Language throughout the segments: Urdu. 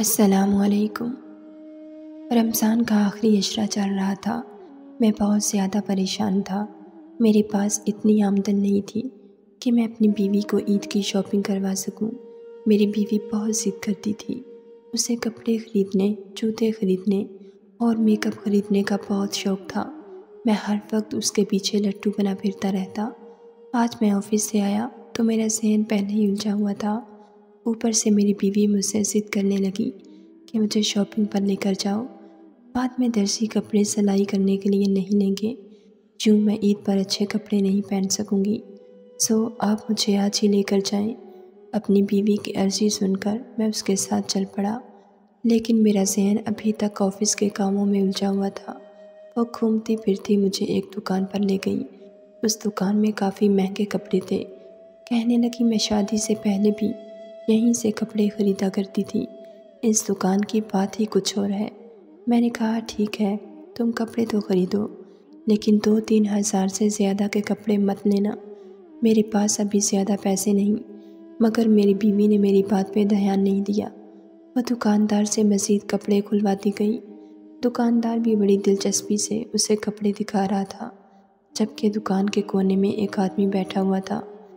السلام علیکم۔ رمضان کا آخری عشرہ چل رہا تھا۔ میں بہت زیادہ پریشان تھا۔ میرے پاس اتنی آمدن نہیں تھی کہ میں اپنی بیوی کو عید کی شاپنگ کروا سکوں۔ میری بیوی بہت ضد کرتی تھی۔ اسے کپڑے خریدنے، جوتے خریدنے اور میک اپ خریدنے کا بہت شوق تھا۔ میں ہر وقت اس کے پیچھے لٹو بنا پھرتا رہتا۔ آج میں آفس سے آیا تو میرا ذہن پہلے ہی الجھا ہوا تھا۔ اوپر سے میری بیوی مجھ سے ضد کرنے لگی کہ مجھے شاپنگ پر لے کر جاؤ، بعد میں درزی کپڑے سلائی کرنے کے لیے نہیں لیں گے، یوں میں عید پر اچھے کپڑے نہیں پہن سکوں گی، آپ مجھے آج ہی لے کر جائیں۔ اپنی بیوی کی عرضی سن کر میں اس کے ساتھ چل پڑا، لیکن میرا ذہن ابھی تک آفس کے کاموں میں الجھا ہوا تھا۔ وہ گھومتی پھرتی مجھے ایک دکان پر لے گئی۔ اس دکان میں کافی مہنگے کپڑے تھے۔ کہنے لگی میں شادی سے پہلے بھی یہیں سے کپڑے خریدا کرتی تھی، اس دکان کی بات ہی کچھ اور ہے۔ میں نے کہا ٹھیک ہے، تم کپڑے تو خریدو، لیکن 2-3 ہزار سے زیادہ کے کپڑے مت لینا، میرے پاس ابھی زیادہ پیسے نہیں۔ مگر میری بیوی نے میری بات پہ دھیان نہیں دیا۔ وہ دکاندار سے مزید کپڑے کھلواتی گئی۔ دکاندار بھی بڑی دلچسپی سے اسے کپڑے دکھا رہا تھا، جبکہ دکان کے کونے میں ایک آدمی بیٹھا ہوا تھا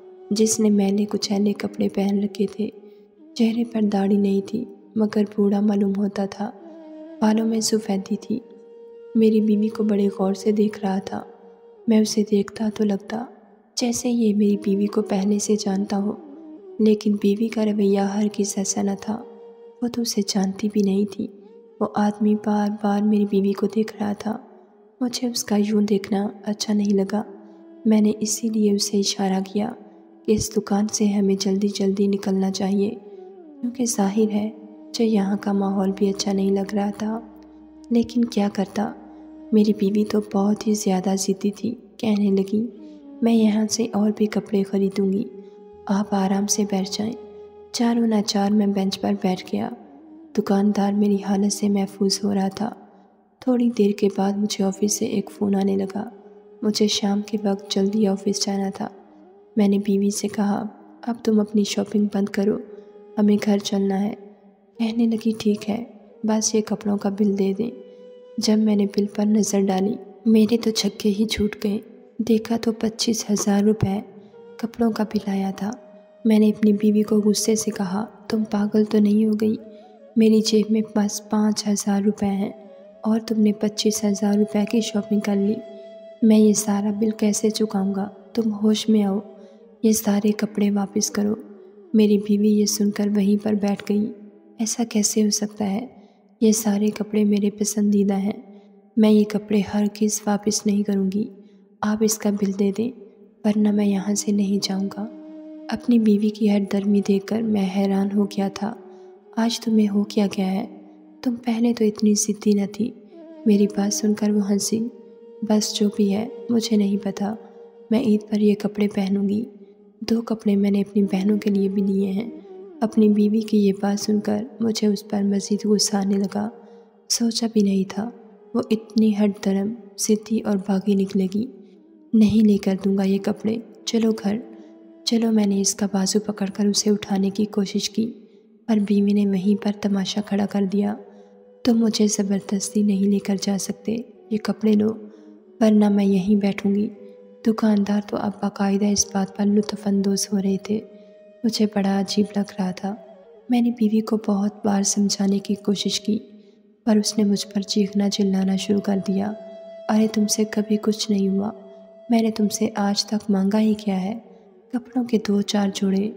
جس نے میلے کچیلے کپڑے پہن رکھے تھے۔ چہرے پر داڑھی نہیں تھی مگر بوڑھا معلوم ہوتا تھا، بالوں میں سفیدی تھی۔ میری بیوی کو بڑے غور سے دیکھ رہا تھا۔ میں اسے دیکھتا تو لگتا جیسے یہ میری بیوی کو پہلے سے جانتا ہو، لیکن بیوی کا رویہ ہرگز ایسا نہ تھا۔ وہ تو اسے جانتی بھی نہیں تھی۔ وہ آدمی بار بار میری بیوی کو دیکھ رہا تھا۔ مجھے اس کا یوں دیکھنا اچھا نہیں لگا۔ میں نے اسی لیے اسے اشارہ کیا کہ اس دکان سے ہمیں جلدی جلدی نکلنا چاہیے، کیونکہ ظاہر ہے مجھے یہاں کا ماحول بھی اچھا نہیں لگ رہا تھا۔ لیکن کیا کرتا، میری بیوی تو بہت ہی زیادہ ضدی تھی۔ کہنے لگی میں یہاں سے اور بھی کپڑے خریدوں گی، آپ آرام سے بیٹھ جائیں۔ چاروں ناچار میں بینچ پر بیٹھ گیا۔ دکاندار میری حالت سے محفوظ ہو رہا تھا۔ تھوڑی دیر کے بعد مجھے آفس سے ایک فون آنے لگا۔ مجھے شام کے وقت جلدی آفس جانا تھا۔ میں نے بیوی سے کہا اب تم اپنی شاپنگ بند کرو، ہمیں گھر چلنا ہے۔ کہنے لگی ٹھیک ہے، بس یہ کپڑوں کا بل دے دیں۔ جب میں نے بل پر نظر ڈالی، میرے تو چھکے ہی چھوٹ گئے۔ دیکھا تو 25,000 روپے کپڑوں کا بل آیا تھا۔ میں نے اپنی بیوی کو غصے سے کہا تم پاگل تو نہیں ہو گئی؟ میری جیب میں بس 5,000 روپے ہیں اور تم نے 25,000 روپے کی شاپنگ کر لی۔ میں یہ سارا بل کیسے چکاؤں گا؟ تم ہوش میں آؤ، یہ سارے کپڑے واپس کرو۔ میری بیوی یہ سن کر وہیں پر بیٹھ گئی۔ ایسا کیسے ہو سکتا ہے؟ یہ سارے کپڑے میرے پسندیدہ ہیں، میں یہ کپڑے ہرگز واپس نہیں کروں گی۔ آپ اس کا بل دے دیں ورنہ میں یہاں سے نہیں جاؤں گا۔ اپنی بیوی کی ہٹ درمی دیکھ کر میں حیران ہو گیا تھا۔ آج تمہیں ہو کیا گیا ہے؟ تم پہلے تو اتنی ضدی نہ تھی۔ میری بات سن کر وہ ہنسی۔ بس جو بھی ہے مجھے نہیں پتا، میں عید پر یہ کپڑے پہنوں گی۔ 2 کپڑے میں نے اپنی بہنوں کے لیے بھی لیے ہیں۔ اپنی بیوی کی یہ بات سن کر مجھے اس پر مزید غصہ آنے لگا۔ سوچا بھی نہیں تھا وہ اتنی ہٹ درم، ضدی اور باغی نکلے گی۔ نہیں لے کر دوں گا یہ کپڑے، چلو گھر چلو۔ میں نے اس کا بازو پکڑ کر اسے اٹھانے کی کوشش کی، پر بیوی نے وہیں پر تماشا کھڑا کر دیا۔ تم مجھے زبردستی نہیں لے کر جا سکتے، یہ کپڑے لو ورنہ میں یہیں بیٹھوں گی۔ دکاندار تو اب باقاعدہ اس بات پر لطف اندوز ہو رہے تھے۔ مجھے بڑا عجیب لگ رہا تھا۔ میں نے بیوی کو بہت بار سمجھانے کی کوشش کی، پر اس نے مجھ پر چیخنا چلانا شروع کر دیا۔ ارے تم سے کبھی کچھ نہیں ہوا، میں نے تم سے آج تک مانگا ہی کیا ہے؟ کپڑوں کے 2-4 جوڑے،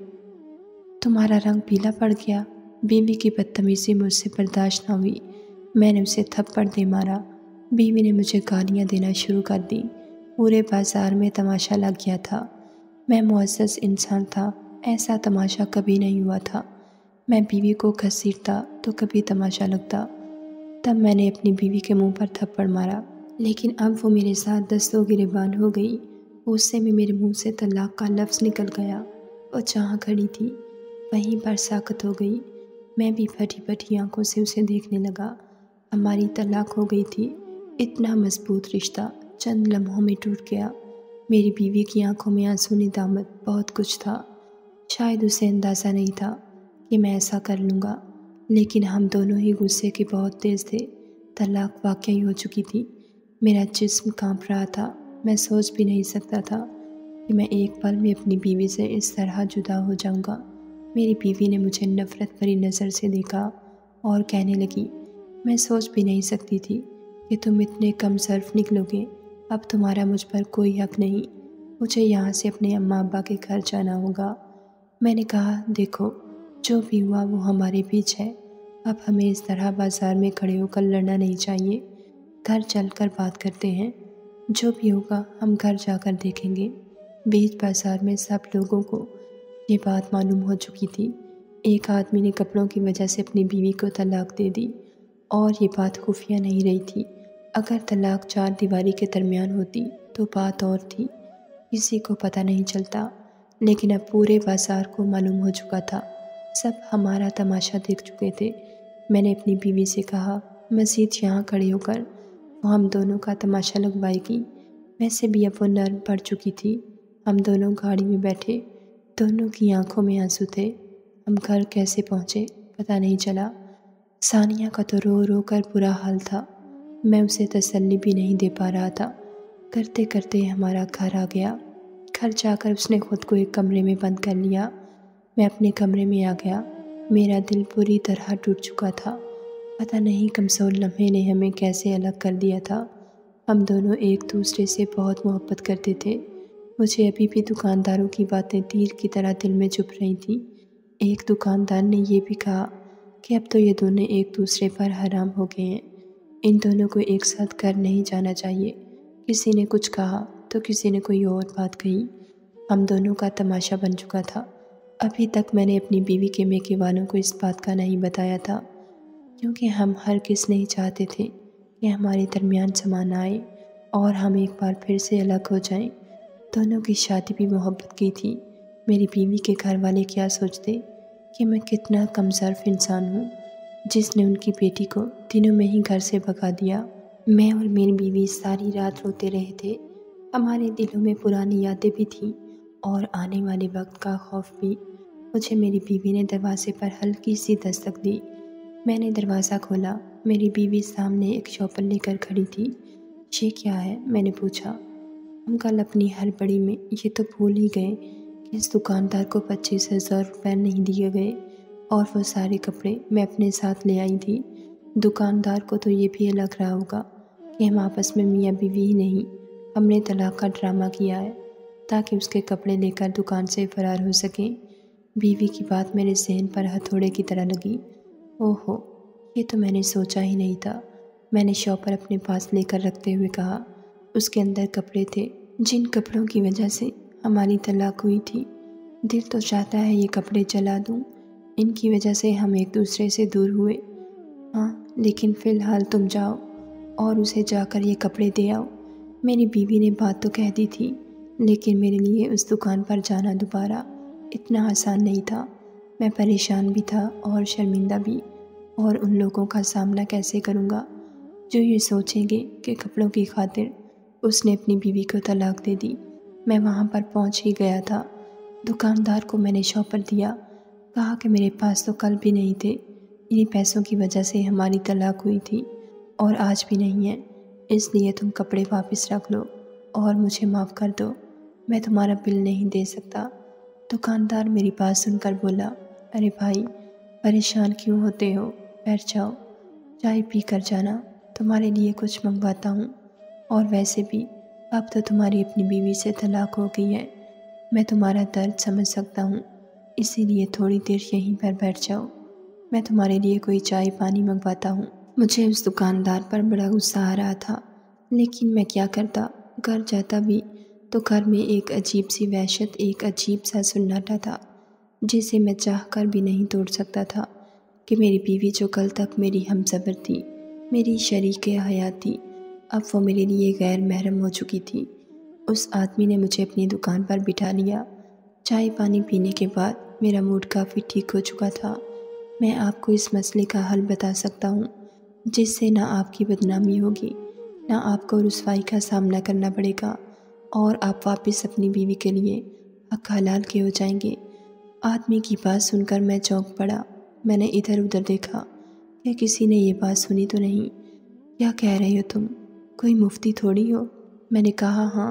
تمہارا رنگ پیلا پڑ گیا۔ بیوی کی بدتمیزی مجھ سے برداشت نہ ہوئی، میں نے اسے تھپڑ دے مارا۔ بیوی نے مجھے گالیاں دینا شروع کر دی۔ پورے بازار میں تماشا لگ گیا تھا۔ میں معزز انسان تھا، ایسا تماشا کبھی نہیں ہوا تھا۔ میں بیوی کو گھسیٹتا تو کبھی تماشا لگتا۔ تب میں نے اپنی بیوی کے منہ پر تھپڑ مارا، لیکن اب وہ میرے ساتھ دستوں گریبان ہو گئی۔ غصے میں میرے منہ سے طلاق کا لفظ نکل گیا۔ وہ جہاں کھڑی تھی وہیں پر ساکت ہو گئی۔ میں بھی پھٹی پھٹی آنکھوں سے اسے دیکھنے لگا۔ ہماری طلاق ہو گئی تھی۔ اتنا مضبوط رشتہ چند لمحوں میں ٹوٹ گیا۔ میری بیوی کی آنکھوں میں آنسو ندامت بہت کچھ تھا۔ شاید اسے اندازہ نہیں تھا کہ میں ایسا کر لوں گا۔ لیکن ہم دونوں ہی غصے کے بہت تیز تھے۔ طلاق واقعی ہو چکی تھی۔ میرا جسم کانپ رہا تھا۔ میں سوچ بھی نہیں سکتا تھا کہ میں ایک پل میں اپنی بیوی سے اس طرح جدا ہو جاؤں گا۔ میری بیوی نے مجھے نفرت بھری نظر سے دیکھا اور کہنے لگی، میں سوچ بھی نہیں سکتی تھی کہ تم اتنے کم ظرف نکلو گے۔ اب تمہارا مجھ پر کوئی حق نہیں۔ مجھے یہاں سے اپنے اماں ابا کے گھر جانا ہوگا۔ میں نے کہا، دیکھو، جو بھی ہوا وہ ہمارے بیچ ہے۔ اب ہمیں اس طرح بازار میں کھڑے ہو کر لڑنا نہیں چاہیے۔ گھر چل کر بات کرتے ہیں۔ جو بھی ہوگا ہم گھر جا کر دیکھیں گے۔ بیچ بازار میں سب لوگوں کو یہ بات معلوم ہو چکی تھی۔ ایک آدمی نے کپڑوں کی وجہ سے اپنی بیوی کو طلاق دے دی، اور یہ بات خفیہ نہیں رہی تھی۔ اگر طلاق چار دیواری کے درمیان ہوتی تو بات اور تھی، کسی کو پتہ نہیں چلتا، لیکن اب پورے بازار کو معلوم ہو چکا تھا۔ سب ہمارا تماشا دیکھ چکے تھے۔ میں نے اپنی بیوی سے کہا، مزید یہاں کھڑے ہو کر وہ ہم دونوں کا تماشا لگوائے گی۔ ویسے بھی اب وہ نرم پڑ چکی تھی۔ ہم دونوں گاڑی میں بیٹھے، دونوں کی آنکھوں میں آنسو تھے۔ ہم گھر کیسے پہنچے پتہ نہیں چلا۔ ثانیہ کا تو رو رو کر برا حال تھا۔ میں اسے تسلی بھی نہیں دے پا رہا تھا۔ کرتے کرتے ہمارا گھر آ گیا۔ گھر جا کر اس نے خود کو ایک کمرے میں بند کر لیا۔ میں اپنے کمرے میں آ گیا۔ میرا دل پوری طرح ٹوٹ چکا تھا۔ پتہ نہیں کمزور لمحے نے ہمیں کیسے الگ کر دیا تھا۔ ہم دونوں ایک دوسرے سے بہت محبت کرتے تھے۔ مجھے ابھی بھی دکانداروں کی باتیں تیر کی طرح دل میں چبھ رہی تھیں۔ ایک دکاندار نے یہ بھی کہا کہ اب تو یہ دونوں ایک دوسرے پر حرام ہو گئے ہیں، ان دونوں کو ایک ساتھ گھر نہیں جانا چاہیے۔ کسی نے کچھ کہا تو کسی نے کوئی اور بات کہی۔ ہم دونوں کا تماشا بن چکا تھا۔ ابھی تک میں نے اپنی بیوی کے میکے والوں کو اس بات کا نہیں بتایا تھا، کیونکہ ہم ہرگز نہیں چاہتے تھے کہ ہمارے درمیان زمانہ آئے اور ہم ایک بار پھر سے الگ ہو جائیں۔ دونوں کی شادی بھی محبت کی تھی۔ میری بیوی کے گھر والے کیا سوچتے کہ میں کتنا کم ظرف انسان ہوں، جس نے ان کی بیٹی کو دنوں میں ہی گھر سے بھگا دیا۔ میں اور میری بیوی ساری رات روتے رہے تھے۔ ہمارے دلوں میں پرانی یادیں بھی تھیں اور آنے والے وقت کا خوف بھی۔ مجھے میری بیوی نے دروازے پر ہلکی سی دستک دی۔ میں نے دروازہ کھولا۔ میری بیوی سامنے ایک شاپر لے کر کھڑی تھی۔ یہ کیا ہے؟ میں نے پوچھا۔ ہم کل اپنی ہڑبڑی میں یہ تو بھول ہی گئے کہ اس دکاندار کو 25,000 روپے نہیں دیے گئے، اور وہ سارے کپڑے میں اپنے ساتھ لے آئی تھی۔ دکاندار کو تو یہ بھی لگ رہا ہوگا کہ ہم آپس میں میاں بیوی ہی نہیں، ہم نے طلاق کا ڈرامہ کیا ہے تاکہ اس کے کپڑے لے کر دکان سے فرار ہو سکیں۔ بیوی کی بات میرے ذہن پر ہتھوڑے کی طرح لگی۔ اوہو، یہ تو میں نے سوچا ہی نہیں تھا۔ میں نے شاپر اپنے پاس لے کر رکھتے ہوئے کہا، اس کے اندر کپڑے تھے جن کپڑوں کی وجہ سے ہماری طلاق ہوئی تھی۔ دل تو چاہتا ہے یہ کپڑے جلا دوں، ان کی وجہ سے ہم ایک دوسرے سے دور ہوئے۔ ہاں، لیکن فی الحال تم جاؤ اور اسے جا کر یہ کپڑے دے آؤ۔ میری بیوی نے بات تو کہہ دی تھی، لیکن میرے لیے اس دکان پر جانا دوبارہ اتنا آسان نہیں تھا۔ میں پریشان بھی تھا اور شرمندہ بھی، اور ان لوگوں کا سامنا کیسے کروں گا جو یہ سوچیں گے کہ کپڑوں کی خاطر اس نے اپنی بیوی کو طلاق دے دی۔ میں وہاں پر پہنچ ہی گیا تھا۔ دکاندار کو میں نے شاپر دیا، کہا کہ میرے پاس تو کل بھی نہیں تھے، انہی پیسوں کی وجہ سے ہماری طلاق ہوئی تھی اور آج بھی نہیں ہے، اس لیے تم کپڑے واپس رکھ لو اور مجھے معاف کر دو، میں تمہارا بل نہیں دے سکتا۔ دکاندار میری بات سن کر بولا، ارے بھائی، پریشان کیوں ہوتے ہو؟ بیٹھ جاؤ، چائے پی کر جانا، تمہارے لیے کچھ منگواتا ہوں، اور ویسے بھی اب تو تمہاری اپنی بیوی سے طلاق ہو گئی ہے، میں تمہارا درد سمجھ سکتا ہوں، اسی لیے تھوڑی دیر یہیں پر بیٹھ جاؤ، میں تمہارے لیے کوئی چائے پانی منگواتا ہوں۔ مجھے اس دکاندار پر بڑا غصہ آ رہا تھا، لیکن میں کیا کرتا؟ گھر جاتا بھی تو گھر میں ایک عجیب سی وحشت، ایک عجیب سا سناٹا تھا جسے میں چاہ کر بھی نہیں توڑ سکتا تھا کہ میری بیوی جو کل تک میری ہمسفر تھی، میری شریک حیات تھی، اب وہ میرے لیے غیر محرم ہو چکی تھی۔ اس آدمی نے مجھے اپنی دکان پر بٹھا لیا۔ چائے پانی پینے کے بعد میرا موڈ کافی ٹھیک ہو چکا تھا۔ میں آپ کو اس مسئلے کا حل بتا سکتا ہوں جس سے نہ آپ کی بدنامی ہوگی، نہ آپ کو رسوائی کا سامنا کرنا پڑے گا، اور آپ واپس اپنی بیوی کے لیے حق حلال کے ہو جائیں گے۔ آدمی کی بات سن کر میں چونک پڑا۔ میں نے ادھر ادھر دیکھا کہ کسی نے یہ بات سنی تو نہیں۔ کیا کہہ رہی ہو تم؟ کوئی مفتی تھوڑی ہو؟ میں نے کہا ہاں،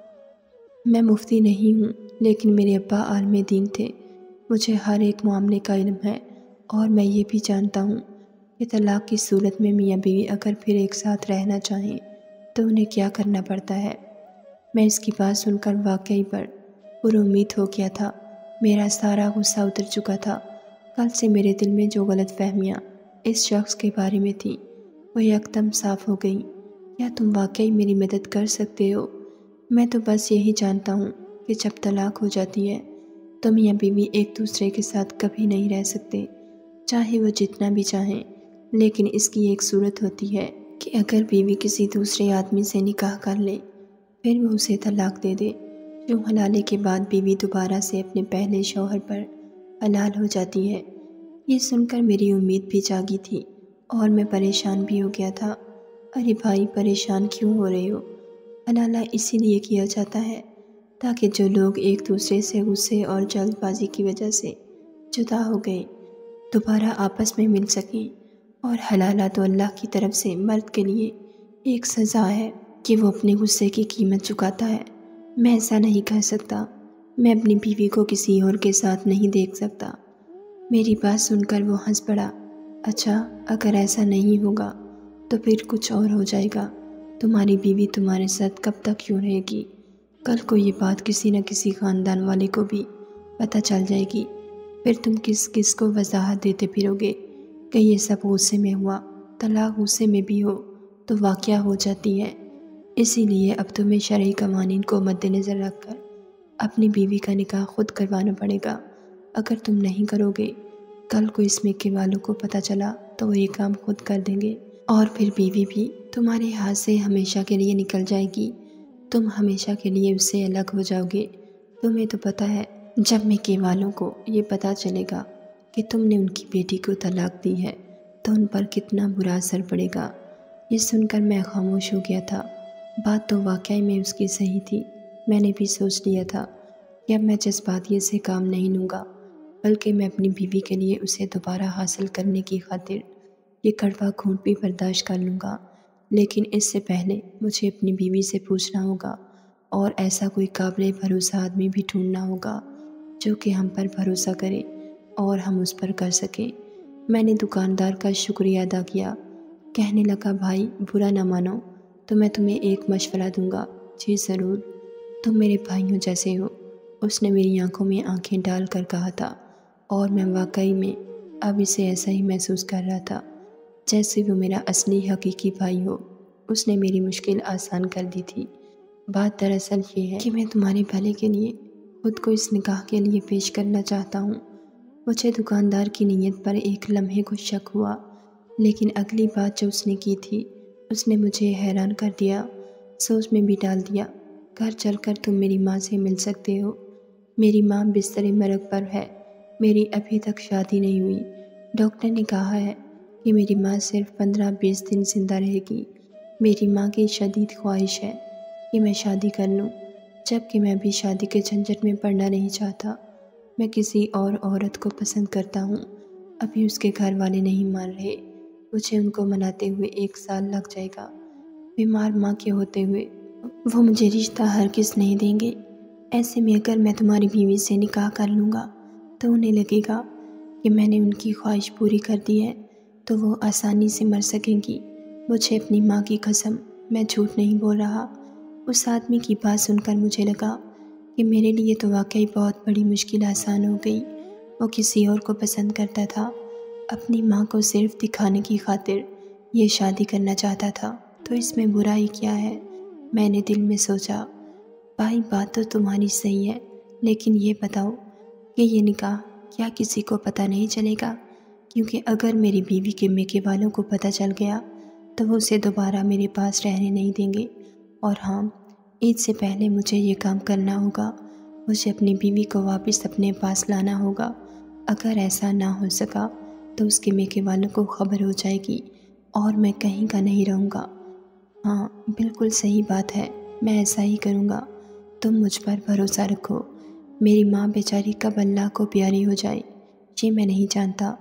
میں مفتی نہیں ہوں، لیکن میرے ابا عالم دین تھے، مجھے ہر ایک معاملے کا علم ہے، اور میں یہ بھی جانتا ہوں کہ طلاق کی صورت میں میاں بیوی اگر پھر ایک ساتھ رہنا چاہیں تو انہیں کیا کرنا پڑتا ہے۔ میں اس کی بات سن کر واقعی پر امید ہو گیا تھا۔ میرا سارا غصہ اتر چکا تھا۔ کل سے میرے دل میں جو غلط فہمیاں اس شخص کے بارے میں تھیں وہ یکدم صاف ہو گئیں۔ کیا تم واقعی میری مدد کر سکتے ہو؟ میں تو بس یہی جانتا ہوں کہ جب طلاق ہو جاتی ہے تو میاں بیوی ایک دوسرے کے ساتھ کبھی نہیں رہ سکتے، چاہے وہ جتنا بھی چاہیں، لیکن اس کی ایک صورت ہوتی ہے کہ اگر بیوی کسی دوسرے آدمی سے نکاح کر لے پھر وہ اسے طلاق دے دے، جو حلالے کے بعد بیوی دوبارہ سے اپنے پہلے شوہر پر حلال ہو جاتی ہے۔ یہ سن کر میری امید بھی جاگی تھی اور میں پریشان بھی ہو گیا تھا۔ ارے بھائی، پریشان کیوں ہو رہے ہو؟ حلالہ اسی لیے کیا جاتا ہے تاکہ جو لوگ ایک دوسرے سے غصے اور جلد بازی کی وجہ سے جدا ہو گئے دوبارہ آپس میں مل سکیں، اور حلالہ تو اللہ کی طرف سے مرد کے لیے ایک سزا ہے کہ وہ اپنے غصے کی قیمت چکاتا ہے۔ میں ایسا نہیں کہہ سکتا، میں اپنی بیوی کو کسی اور کے ساتھ نہیں دیکھ سکتا۔ میری بات سن کر وہ ہنس پڑا۔ اچھا، اگر ایسا نہیں ہوگا تو پھر کچھ اور ہو جائے گا۔ تمہاری بیوی تمہارے ساتھ کب تک کیوں رہے گی؟ کل کو یہ بات کسی نہ کسی خاندان والے کو بھی پتہ چل جائے گی، پھر تم کس کس کو وضاحت دیتے پھرو گے کہ یہ سب غصے میں ہوا۔ طلاق غصے میں بھی ہو تو واقعہ ہو جاتی ہے، اسی لیے اب تمہیں شرعی قوانین کو مد نظر رکھ کر اپنی بیوی کا نکاح خود کروانا پڑے گا۔ اگر تم نہیں کرو گے، کل کو اس میکے والوں کو پتہ چلا تو وہ یہ کام خود کر دیں گے، اور پھر بیوی بھی تمہارے ہاتھ سے ہمیشہ کے لیے نکل جائے گی۔ تم ہمیشہ کے لیے اس سے الگ ہو جاؤ گے۔ تمہیں تو پتہ ہے جب میکے والوں کو یہ پتہ چلے گا کہ تم نے ان کی بیٹی کو طلاق دی ہے تو ان پر کتنا برا اثر پڑے گا۔ یہ سن کر میں خاموش ہو گیا تھا۔ بات تو واقعی میں اس کی صحیح تھی۔ میں نے بھی سوچ لیا تھا کہ اب میں جذباتیت سے کام نہیں لوں گا، بلکہ میں اپنی بیوی کے لیے اسے دوبارہ حاصل کرنے کی خاطر یہ کڑوا گھونٹ بھی برداشت کر لوں گا۔ لیکن اس سے پہلے مجھے اپنی بیوی سے پوچھنا ہوگا، اور ایسا کوئی قابل بھروسہ آدمی بھی ڈھونڈنا ہوگا جو کہ ہم پر بھروسہ کرے اور ہم اس پر کر سکیں۔ میں نے دکاندار کا شکریہ ادا کیا، کہنے لگا بھائی برا نہ مانو تو میں تمہیں ایک مشورہ دوں گا۔ جی ضرور، تم میرے بھائیوں جیسے ہو، اس نے میری آنکھوں میں آنکھیں ڈال کر کہا تھا، اور میں واقعی میں اب اسے ایسا ہی محسوس کر رہا تھا جیسے وہ میرا اصلی حقیقی بھائی ہو۔ اس نے میری مشکل آسان کر دی تھی۔ بات دراصل یہ ہے کہ میں تمہارے بھلے کے لیے خود کو اس نکاح کے لیے پیش کرنا چاہتا ہوں۔ مجھے دکاندار کی نیت پر ایک لمحے کو شک ہوا، لیکن اگلی بات جو اس نے کی تھی اس نے مجھے حیران کر دیا، سوچ میں بھی ڈال دیا۔ گھر چل کر تم میری ماں سے مل سکتے ہو۔ میری ماں بستر مرگ پر ہے، میری ابھی تک شادی نہیں ہوئی۔ ڈاکٹر نے کہا ہے کہ میری ماں صرف 15-20 دن زندہ رہے گی۔ میری ماں کی شدید خواہش ہے کہ میں شادی کر لوں، جبکہ میں ابھی شادی کے جھنجٹ میں پڑنا نہیں چاہتا۔ میں کسی اور عورت کو پسند کرتا ہوں، ابھی اس کے گھر والے نہیں مان رہے، مجھے ان کو مناتے ہوئے 1 سال لگ جائے گا۔ بیمار ماں کے ہوتے ہوئے وہ مجھے رشتہ ہرگز نہیں دیں گے۔ ایسے میں اگر میں تمہاری بیوی سے نکاح کر لوں گا تو انہیں لگے گا کہ میں نے ان کی خواہش پوری کر دی ہے، تو وہ آسانی سے مر سکیں گی۔ مجھے اپنی ماں کی قسم، میں جھوٹ نہیں بول رہا۔ اس آدمی کی بات سن کر مجھے لگا کہ میرے لیے تو واقعی بہت بڑی مشکل آسان ہو گئی۔ وہ کسی اور کو پسند کرتا تھا، اپنی ماں کو صرف دکھانے کی خاطر یہ شادی کرنا چاہتا تھا، تو اس میں برائی کیا ہے؟ میں نے دل میں سوچا، بھائی بات تو تمہاری صحیح ہے، لیکن یہ بتاؤ کہ یہ نکاح کیا کسی کو پتہ نہیں چلے گا؟ کیونکہ اگر میری بیوی کے میکے والوں کو پتہ چل گیا تو وہ اسے دوبارہ میرے پاس رہنے نہیں دیں گے۔ اور ہاں، عید سے پہلے مجھے یہ کام کرنا ہوگا، مجھے اپنی بیوی کو واپس اپنے پاس لانا ہوگا۔ اگر ایسا نہ ہو سکا تو اس کے میکے والوں کو خبر ہو جائے گی اور میں کہیں کا نہیں رہوں گا۔ ہاں بالکل صحیح بات ہے، میں ایسا ہی کروں گا، تم مجھ پر بھروسہ رکھو۔ میری ماں بیچاری کب اللہ کو پیاری ہو جائے یہ میں نہیں جانتا،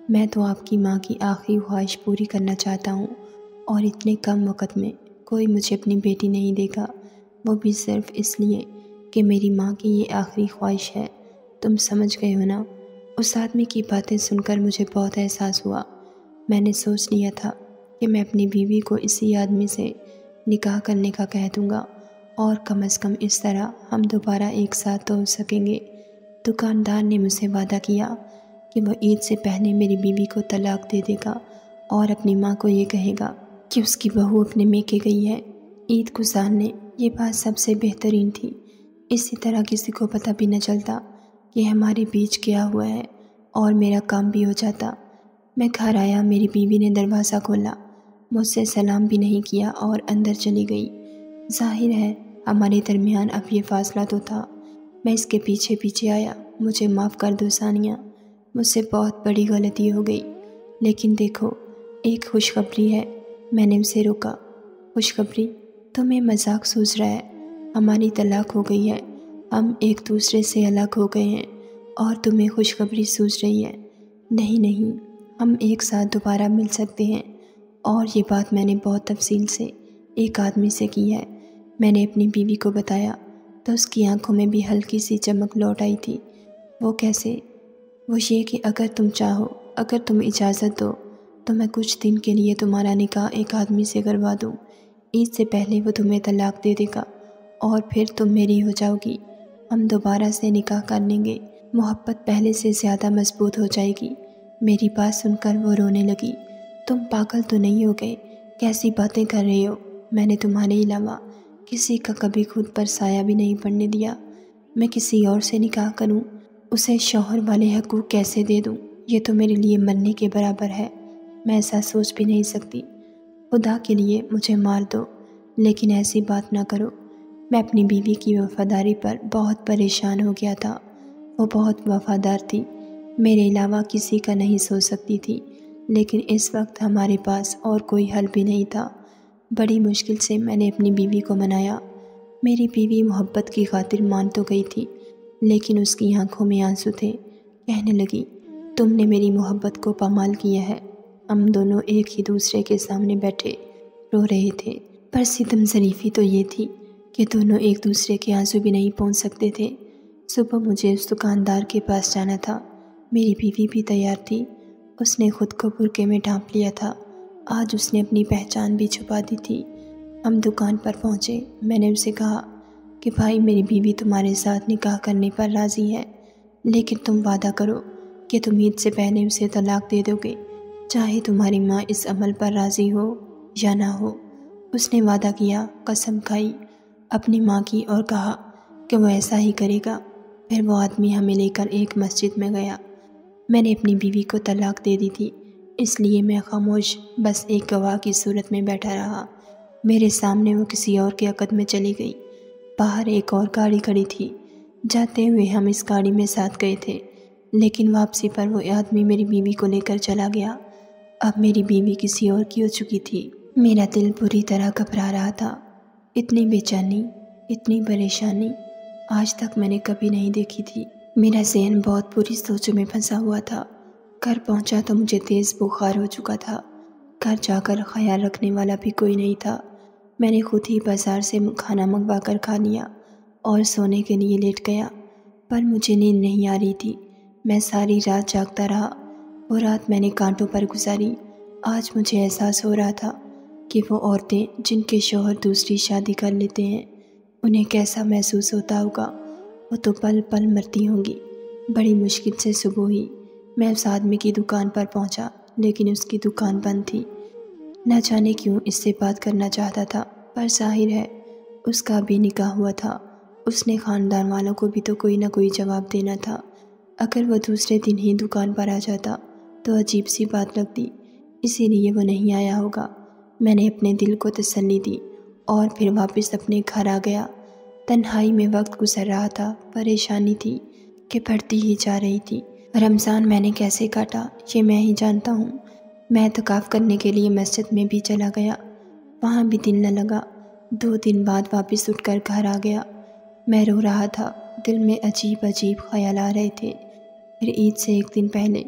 میں تو آپ کی ماں کی آخری خواہش پوری کرنا چاہتا ہوں، اور اتنے کم وقت میں کوئی مجھے اپنی بیٹی نہیں دے گا، وہ بھی صرف اس لیے کہ میری ماں کی یہ آخری خواہش ہے۔ تم سمجھ گئے ہو نا؟ اس آدمی کی باتیں سن کر مجھے بہت احساس ہوا۔ میں نے سوچ لیا تھا کہ میں اپنی بیوی کو اسی آدمی سے نکاح کرنے کا کہہ دوں گا، اور کم از کم اس طرح ہم دوبارہ ایک ساتھ تو ہو سکیں گے۔ دکاندار نے مجھ سے وعدہ کیا کہ وہ عید سے پہلے میری بیوی کو طلاق دے دے گا اور اپنی ماں کو یہ کہے گا کہ اس کی بہو اپنے میکے گئی ہے۔ عید گزارنے یہ بات سب سے بہترین تھی۔ اسی طرح کسی کو پتہ بھی نہ چلتا کہ ہمارے بیچ کیا ہوا ہے، اور میرا کام بھی ہو جاتا۔ میں گھر آیا، میری بیوی نے دروازہ کھولا، مجھ سے سلام بھی نہیں کیا اور اندر چلی گئی۔ ظاہر ہے ہمارے درمیان اب یہ فاصلہ تو تھا۔ میں اس کے پیچھے پیچھے آیا۔ مجھے معاف کر دو ثانیہ، مجھ سے بہت بڑی غلطی ہو گئی، لیکن دیکھو ایک خوشخبری ہے۔ میں نے اسے روکا۔ خوشخبری؟ تمہیں مذاق سوچ رہا ہے؟ ہماری طلاق ہو گئی ہے، ہم ایک دوسرے سے الگ ہو گئے ہیں، اور تمہیں خوشخبری سوچ رہی ہے؟ نہیں نہیں، ہم ایک ساتھ دوبارہ مل سکتے ہیں، اور یہ بات میں نے بہت تفصیل سے ایک آدمی سے کی ہے۔ میں نے اپنی بیوی کو بتایا تو اس کی آنکھوں میں بھی ہلکی سی چمک لوٹ آئی تھی۔ وہ کیسے؟ وہ یہ کہ اگر تم چاہو، اگر تم اجازت دو تو میں کچھ دن کے لیے تمہارا نکاح ایک آدمی سے کروا دوں۔ عید سے پہلے وہ تمہیں طلاق دے دے گا اور پھر تم میری ہو جاؤ گی۔ ہم دوبارہ سے نکاح کر لیں گے، محبت پہلے سے زیادہ مضبوط ہو جائے گی۔ میری بات سن کر وہ رونے لگی۔ تم پاگل تو نہیں ہو گئے؟ کیسی باتیں کر رہے ہو؟ میں نے تمہارے علاوہ کسی کا کبھی خود پر سایہ بھی نہیں پڑنے دیا۔ میں کسی اور سے نکاح کروں، اسے شوہر والے حقوق کیسے دے دوں؟ یہ تو میرے لیے مرنے کے برابر ہے۔ میں ایسا سوچ بھی نہیں سکتی۔ خدا کے لیے مجھے مار دو، لیکن ایسی بات نہ کرو۔ میں اپنی بیوی کی وفاداری پر بہت پریشان ہو گیا تھا۔ وہ بہت وفادار تھی، میرے علاوہ کسی کا نہیں سوچ سکتی تھی، لیکن اس وقت ہمارے پاس اور کوئی حل بھی نہیں تھا۔ بڑی مشکل سے میں نے اپنی بیوی کو منایا۔ میری بیوی محبت کی خاطر مان تو گئی تھی، لیکن اس کی آنکھوں میں آنسو تھے۔ کہنے لگی، تم نے میری محبت کو پامال کیا ہے۔ ہم دونوں ایک ہی دوسرے کے سامنے بیٹھے رو رہے تھے، پر ستم ظریفی تو یہ تھی کہ دونوں ایک دوسرے کے آنسو بھی نہیں پہنچ سکتے تھے۔ صبح مجھے اس دکاندار کے پاس جانا تھا۔ میری بیوی بھی تیار تھی۔ اس نے خود کو برقعے میں ڈھانپ لیا تھا۔ آج اس نے اپنی پہچان بھی چھپا دی تھی۔ ہم دکان پر پہنچے۔ میں نے اسے کہا کہ بھائی، میری بیوی تمہارے ساتھ نکاح کرنے پر راضی ہے، لیکن تم وعدہ کرو کہ تم عید سے پہلے اسے طلاق دے دو گے، چاہے تمہاری ماں اس عمل پر راضی ہو یا نہ ہو۔ اس نے وعدہ کیا، قسم کھائی اپنی ماں کی، اور کہا کہ وہ ایسا ہی کرے گا۔ پھر وہ آدمی ہمیں لے کر ایک مسجد میں گیا۔ میں نے اپنی بیوی کو طلاق دے دی تھی، اس لیے میں خاموش بس ایک گواہ کی صورت میں بیٹھا رہا۔ میرے سامنے وہ کسی اور کے عقد میں چلی گئی۔ باہر ایک اور گاڑی کھڑی تھی۔ جاتے ہوئے ہم اس گاڑی میں ساتھ گئے تھے، لیکن واپسی پر وہ آدمی میری بیوی کو لے کر چلا گیا۔ اب میری بیوی کسی اور کی ہو چکی تھی۔ میرا دل بری طرح گھبرا رہا تھا۔ اتنی بے چینی، اتنی پریشانی آج تک میں نے کبھی نہیں دیکھی تھی۔ میرا ذہن بہت بری سوچوں میں پھنسا ہوا تھا۔ گھر پہنچا تو مجھے تیز بخار ہو چکا تھا۔ گھر جا کر خیال رکھنے والا بھی کوئی نہیں تھا۔ میں نے خود ہی بازار سے کھانا منگوا کر کھا لیا اور سونے کے لیے لیٹ گیا، پر مجھے نیند نہیں آ رہی تھی۔ میں ساری رات جاگتا رہا۔ وہ رات میں نے کانٹوں پر گزاری۔ آج مجھے احساس ہو رہا تھا کہ وہ عورتیں جن کے شوہر دوسری شادی کر لیتے ہیں، انہیں کیسا محسوس ہوتا ہوگا۔ وہ تو پل پل مرتی ہوں گی۔ بڑی مشکل سے صبح ہوئی۔ میں اس آدمی کی دکان پر پہنچا، لیکن اس کی دکان بند تھی۔ نہ جانے کیوں اس سے بات کرنا چاہتا تھا، پر ظاہر ہے اس کا بھی نکاح ہوا تھا۔ اس نے خاندان والوں کو بھی تو کوئی نہ کوئی جواب دینا تھا۔ اگر وہ دوسرے دن ہی دکان پر آ جاتا تو عجیب سی بات لگتی، اسی لیے وہ نہیں آیا ہوگا۔ میں نے اپنے دل کو تسلی دی اور پھر واپس اپنے گھر آ گیا۔ تنہائی میں وقت گزر رہا تھا۔ پریشانی تھی کہ بڑھتی ہی جا رہی تھی۔ رمضان میں نے کیسے کاٹا یہ میں ہی جانتا ہوں۔ میں اعتکاف کرنے کے لیے مسجد میں بھی چلا گیا، وہاں بھی دل نہ لگا۔ 2 دن بعد واپس اٹھ کر گھر آ گیا۔ میں رو رہا تھا، دل میں عجیب عجیب خیال آ رہے تھے۔ پھر عید سے 1 دن پہلے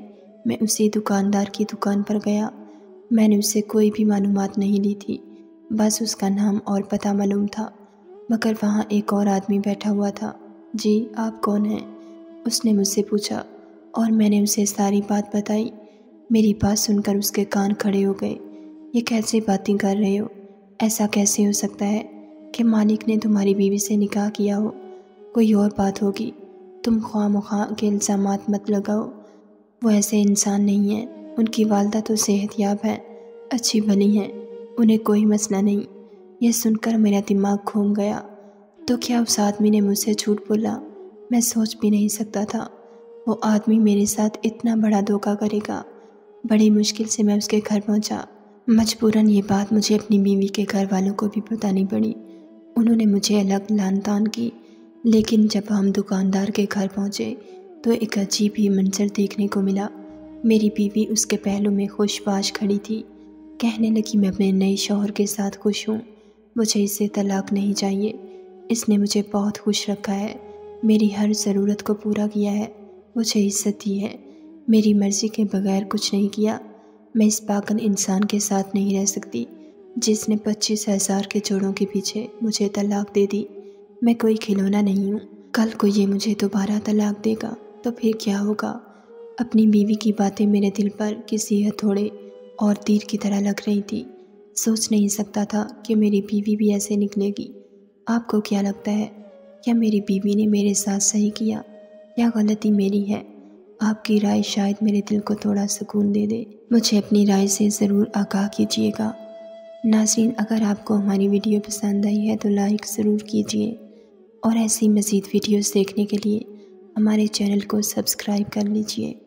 میں اسی دکاندار کی دکان پر گیا۔ میں نے اس سے کوئی بھی معلومات نہیں لی تھی، بس اس کا نام اور پتہ معلوم تھا، مگر وہاں ایک اور آدمی بیٹھا ہوا تھا۔ جی آپ کون ہیں؟ اس نے مجھ سے پوچھا اور میں نے اسے ساری بات بتائی۔ میری بات سن کر اس کے کان کھڑے ہو گئے۔ یہ کیسے باتیں کر رہے ہو؟ ایسا کیسے ہو سکتا ہے کہ مالک نے تمہاری بیوی سے نکاح کیا ہو؟ کوئی اور بات ہوگی، تم خواہ مخواہ کے الزامات مت لگاؤ۔ وہ ایسے انسان نہیں ہیں، ان کی والدہ تو صحت یاب ہیں، اچھی بھلی ہیں، انہیں کوئی مسئلہ نہیں۔ یہ سن کر میرا دماغ گھوم گیا۔ تو کیا اس آدمی نے مجھ سے جھوٹ بولا؟ میں سوچ بھی نہیں سکتا تھا وہ آدمی میرے ساتھ اتنا بڑا دھوکہ کرے گا۔ بڑی مشکل سے میں اس کے گھر پہنچا۔ مجبوراً یہ بات مجھے اپنی بیوی کے گھر والوں کو بھی بتانی پڑی۔ انہوں نے مجھے الگ لان تان کی، لیکن جب ہم دکاندار کے گھر پہنچے تو ایک عجیب ہی منظر دیکھنے کو ملا۔ میری بیوی اس کے پہلو میں خوش باش کھڑی تھی، کہنے لگی میں اپنے نئے شوہر کے ساتھ خوش ہوں، مجھے اس سے طلاق نہیں چاہیے، اس نے مجھے بہت خوش رکھا ہے، میری ہر ضرورت کو پورا کیا ہے، مجھے عزت دی ہے، میری مرضی کے بغیر کچھ نہیں کیا۔ میں اس پاگل انسان کے ساتھ نہیں رہ سکتی جس نے 25,000 کے جوڑوں کے پیچھے مجھے طلاق دے دی۔ میں کوئی کھلونا نہیں ہوں، کل کو یہ مجھے دوبارہ طلاق دے گا تو پھر کیا ہوگا؟ اپنی بیوی کی باتیں میرے دل پر کسی ہتھوڑے اور تیر کی طرح لگ رہی تھی۔ سوچ نہیں سکتا تھا کہ میری بیوی بھی ایسے نکلے گی۔ آپ کو کیا لگتا ہے؟ کیا میری بیوی نے میرے ساتھ صحیح کیا یا غلطی میری ہے؟ آپ کی رائے شاید میرے دل کو تھوڑا سکون دے دے۔ مجھے اپنی رائے سے ضرور آگاہ کیجیے گا۔ ناظرین، اگر آپ کو ہماری ویڈیو پسند آئی ہے تو لائک ضرور کیجیے، اور ایسی مزید ویڈیوز دیکھنے کے لیے ہمارے چینل کو سبسکرائب کر لیجیے۔